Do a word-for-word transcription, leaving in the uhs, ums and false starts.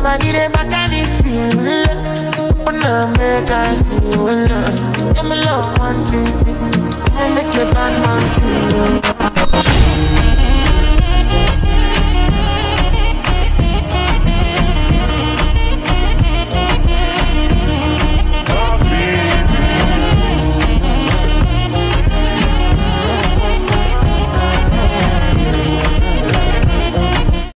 body they back and it's feel love. Wanna make us feel love. Give me love one thing, I make a bad man feel love.